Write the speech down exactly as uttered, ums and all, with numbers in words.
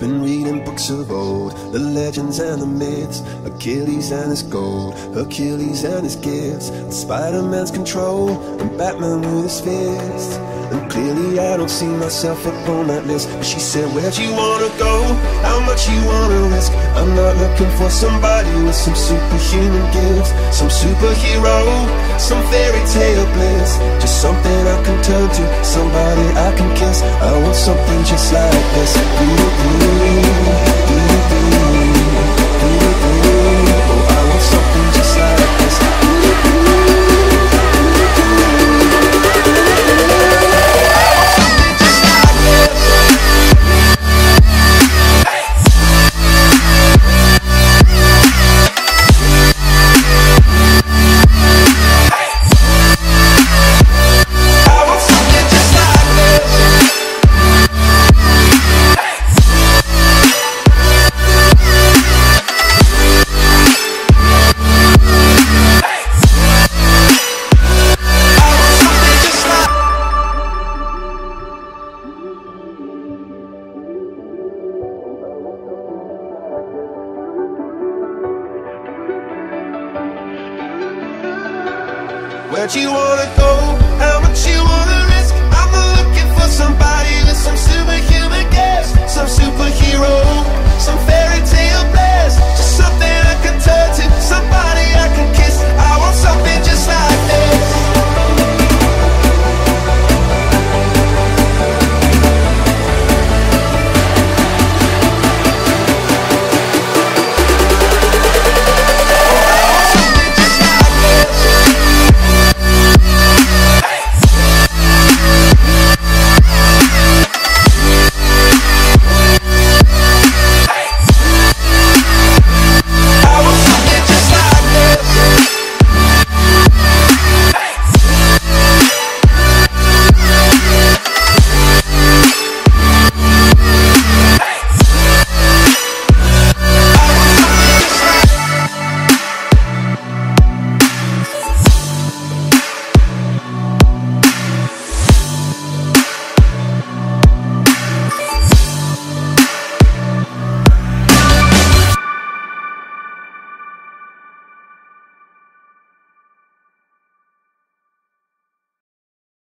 been reading books of old, the legends and the myths, Achilles and his gold, Hercules and his gifts, Spider-Man's control, and Batman with his fists. And clearly I don't see myself up on that list. But she said, where'd you wanna go? How much you wanna risk? I'm not looking for somebody with some superhuman gifts, some superhero, some fairy tale bliss. Just something I can turn to, somebody I can kiss. I want something just like this. Ooh, ooh.